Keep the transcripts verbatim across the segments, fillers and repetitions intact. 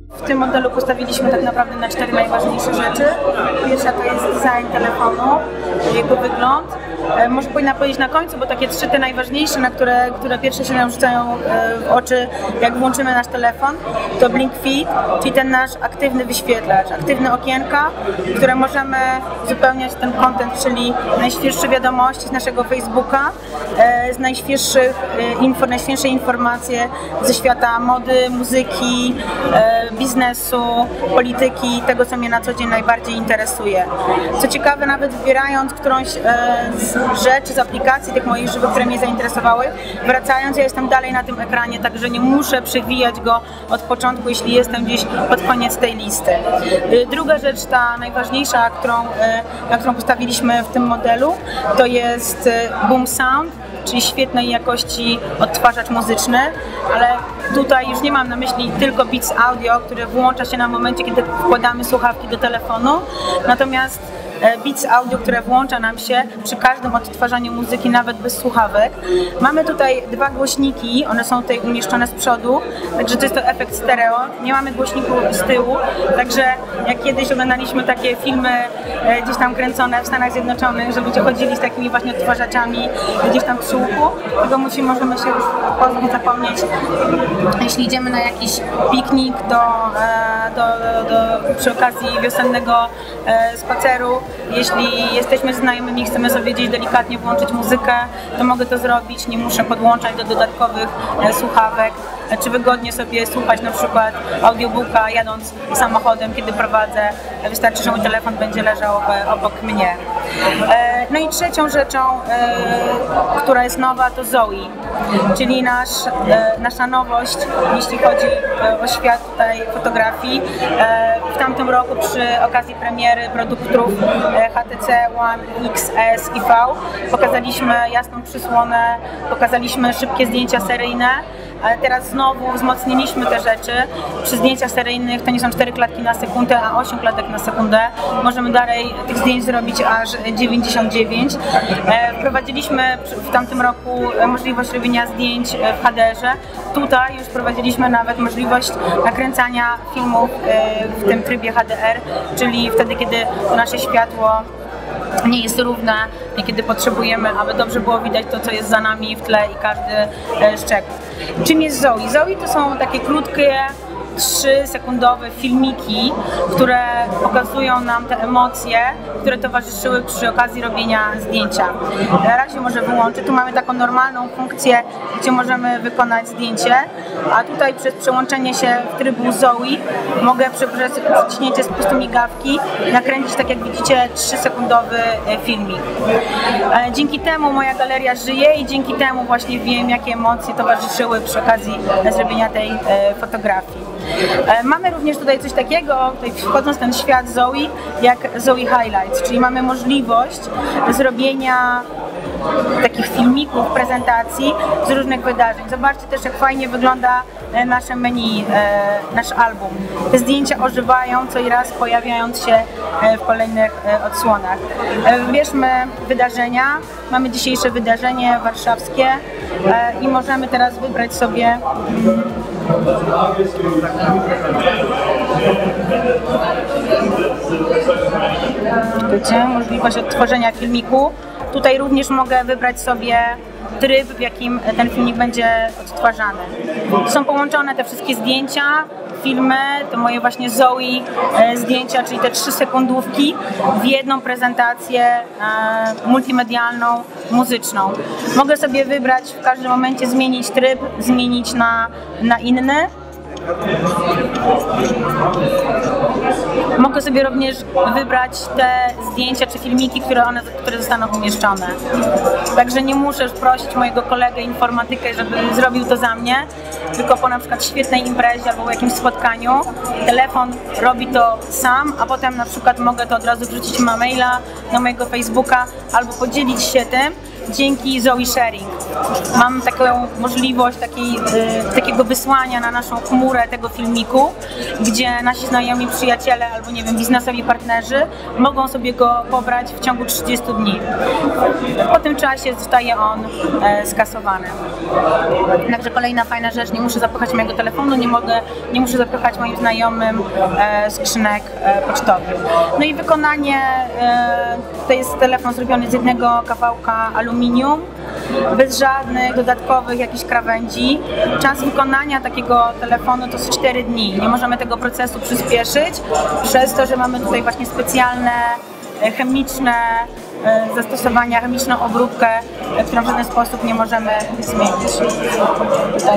W tym modelu postawiliśmy tak naprawdę na cztery najważniejsze rzeczy. Pierwsza to jest design telefonu, jego wygląd. Może powinna powiedzieć na końcu, bo takie trzy te najważniejsze, na które, które pierwsze się nam rzucają w oczy, jak włączymy nasz telefon, to Blink Feed, czyli ten nasz aktywny wyświetlacz, aktywne okienka, które możemy uzupełniać ten content, czyli najświeższe wiadomości z naszego Facebooka, z najświeższych info, najświeższe informacje ze świata mody, muzyki, biznesu, polityki, tego, co mnie na co dzień najbardziej interesuje. Co ciekawe, nawet wybierając którąś z rzeczy, z aplikacji tych moich żywych, które mnie zainteresowały, wracając, ja jestem dalej na tym ekranie, także nie muszę przewijać go od początku, jeśli jestem gdzieś pod koniec tej listy. Druga rzecz, ta najważniejsza, którą, na którą postawiliśmy w tym modelu, to jest Boom Sound, czyli świetnej jakości odtwarzacz muzyczny, ale tutaj już nie mam na myśli tylko Beats Audio, które włącza się na momencie, kiedy wkładamy słuchawki do telefonu, natomiast Beats Audio, które włącza nam się przy każdym odtwarzaniu muzyki, nawet bez słuchawek. Mamy tutaj dwa głośniki, one są tutaj umieszczone z przodu, także to jest to efekt stereo. Nie mamy głośników z tyłu, także jak kiedyś oglądaliśmy takie filmy gdzieś tam kręcone w Stanach Zjednoczonych, że ludzie chodzili z takimi właśnie odtwarzaczami gdzieś tam przy uchu, tego musimy, możemy się już pozwolić zapomnieć. Jeśli idziemy na jakiś piknik do, do, do, do, przy okazji wiosennego spaceru, jeśli jesteśmy znajomymi i chcemy sobie gdzieś delikatnie włączyć muzykę, to mogę to zrobić, nie muszę podłączać do dodatkowych słuchawek, czy wygodnie sobie słuchać na przykład audiobooka jadąc samochodem, kiedy prowadzę. Wystarczy, że mój telefon będzie leżał obok mnie. No i trzecią rzeczą, która jest nowa, to Zoe, czyli nasz, nasza nowość, jeśli chodzi o świat tutaj fotografii. W tamtym roku przy okazji premiery produktów H T C One X S i V pokazaliśmy jasną przysłonę, pokazaliśmy szybkie zdjęcia seryjne, ale teraz znowu wzmocniliśmy te rzeczy. Przy zdjęciach seryjnych to nie są cztery klatki na sekundę, a osiem klatek na sekundę. Możemy dalej tych zdjęć zrobić aż dziewięćdziesiąt dziewięć. Wprowadziliśmy w tamtym roku możliwość robienia zdjęć w H D R ze. Tutaj już wprowadziliśmy nawet możliwość nakręcania filmów w tym trybie H D R, czyli wtedy, kiedy to nasze światło nie jest równe i kiedy potrzebujemy, aby dobrze było widać to, co jest za nami w tle i każdy szczegół. Czym jest Zoe? Zoe to są takie krótkie, trzysekundowe filmiki, które pokazują nam te emocje, które towarzyszyły przy okazji robienia zdjęcia. Na razie może wyłączę, tu mamy taką normalną funkcję, gdzie możemy wykonać zdjęcie, a tutaj przez przełączenie się w trybu Zoe mogę przez przyciśnięcie spustu migawki nakręcić, tak jak widzicie, trzysekundowy filmik. Dzięki temu moja galeria żyje i dzięki temu właśnie wiem, jakie emocje towarzyszyły przy okazji zrobienia tej fotografii. Mamy również tutaj coś takiego, tutaj wchodząc w ten świat Zoe, jak Zoe Highlights, czyli mamy możliwość zrobienia takich filmików, prezentacji z różnych wydarzeń. Zobaczcie też, jak fajnie wygląda nasze menu, nasz album. Te zdjęcia ożywają co i raz, pojawiając się w kolejnych odsłonach. Wybierzmy wydarzenia. Mamy dzisiejsze wydarzenie warszawskie i możemy teraz wybrać sobie Wiecie, możliwość odtworzenia filmiku. Tutaj również mogę wybrać sobie tryb, w jakim ten filmik będzie odtwarzany. Są połączone te wszystkie zdjęcia, filmy, to moje właśnie Zoe e, zdjęcia, czyli te trzy sekundówki w jedną prezentację e, multimedialną, muzyczną. Mogę sobie wybrać w każdym momencie, zmienić tryb, zmienić na, na inny. Mogę sobie również wybrać te zdjęcia czy filmiki, które, one, które zostaną umieszczone. Także nie muszę już prosić mojego kolegę informatykę, żeby zrobił to za mnie, tylko po na przykład świetnej imprezie albo jakimś spotkaniu telefon robi to sam, a potem na przykład mogę to od razu wrzucić na maila, na mojego Facebooka albo podzielić się tym dzięki Zoe Sharing. mam taką możliwość takiej, y, takiego wysłania na naszą chmurę tego filmiku, gdzie nasi znajomi, przyjaciele albo nie wiem, biznesowi partnerzy mogą sobie go pobrać w ciągu trzydziestu dni. Po tym czasie zostaje on e, skasowany. Także kolejna fajna rzecz, nie muszę zapychać mojego telefonu, nie mogę, nie muszę zapychać moim znajomym e, skrzynek e, pocztowych. No i wykonanie, e, to jest telefon zrobiony z jednego kawałka aluminium, bez żadnych dodatkowych jakichś krawędzi. Czas wykonania takiego telefonu to jest cztery dni. Nie możemy tego procesu przyspieszyć przez to, że mamy tutaj właśnie specjalne chemiczne zastosowania, chemiczną obróbkę, którą w żaden sposób nie możemy zmienić. Tutaj.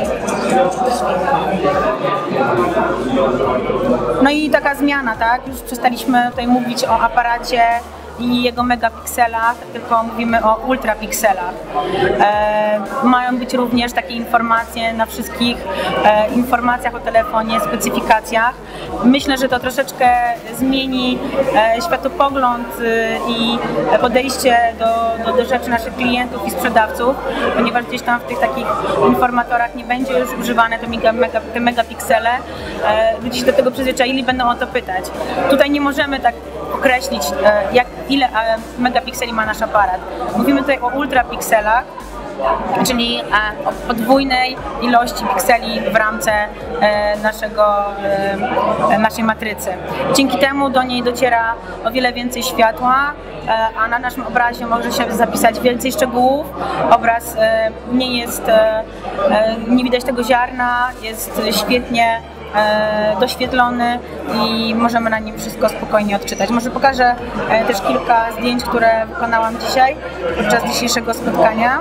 No i taka zmiana, tak? Już przestaliśmy tutaj mówić o aparacie i jego megapikselach, tylko mówimy o ultrapikselach. E, mają być również takie informacje na wszystkich e, informacjach o telefonie, specyfikacjach. Myślę, że to troszeczkę zmieni e, światopogląd e, i podejście do, do, do rzeczy naszych klientów i sprzedawców, ponieważ gdzieś tam w tych takich informatorach nie będzie już używane te, mega, mega, te megapiksele. E, ludzie się do tego przyzwyczaili, będą o to pytać. Tutaj nie możemy tak określić, e, jak, ile e, megapikseli ma nasz aparat. Mówimy tutaj o ultrapikselach, czyli o podwójnej ilości pikseli w ramce naszego, naszej matrycy. Dzięki temu do niej dociera o wiele więcej światła, a na naszym obrazie może się zapisać więcej szczegółów. Obraz nie jest, nie widać tego ziarna, jest świetnie doświetlony i możemy na nim wszystko spokojnie odczytać. Może pokażę też kilka zdjęć, które wykonałam dzisiaj podczas dzisiejszego spotkania.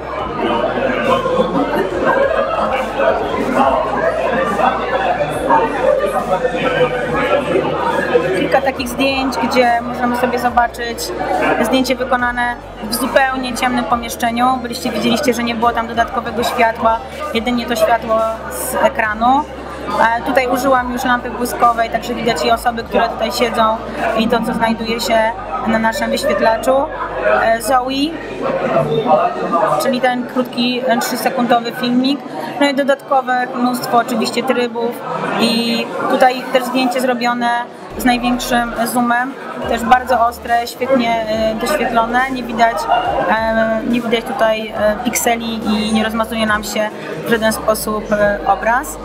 Kilka takich zdjęć, gdzie możemy sobie zobaczyć zdjęcie wykonane w zupełnie ciemnym pomieszczeniu. Byliście, widzieliście, że nie było tam dodatkowego światła, jedynie to światło z ekranu. Tutaj użyłam już lampy błyskowej, także widać i osoby, które tutaj siedzą i to, co znajduje się na naszym wyświetlaczu. Zoe, czyli ten krótki, trzysekundowy filmik. No i dodatkowe mnóstwo oczywiście trybów i tutaj też zdjęcie zrobione z największym zoomem, też bardzo ostre, świetnie doświetlone, nie widać, nie widać tutaj pikseli i nie rozmazuje nam się w żaden sposób obraz.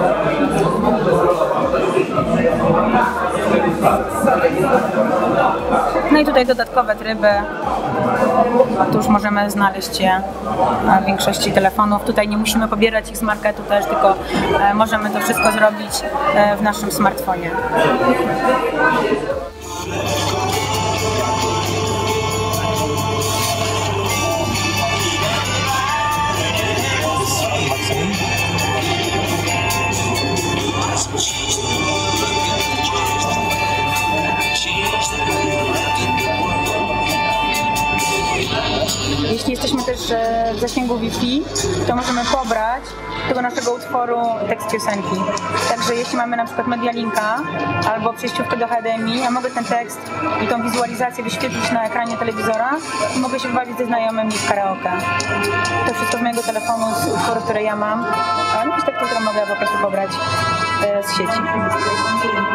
No i tutaj dodatkowe tryby, tu już możemy znaleźć je w większości telefonów. Tutaj nie musimy pobierać ich z marketu też, tylko możemy to wszystko zrobić w naszym smartfonie. Jeśli jesteśmy też w zasięgu Wi-Fi, to możemy pobrać tego naszego utworu tekst piosenki. Także jeśli mamy na przykład Medialinka albo przejściówkę do H D M I, ja mogę ten tekst i tą wizualizację wyświetlić na ekranie telewizora i mogę się bawić ze znajomymi w karaoke. To wszystko z mojego telefonu, z utworu, który ja mam. A no i tak, które mogę po prostu pobrać z sieci.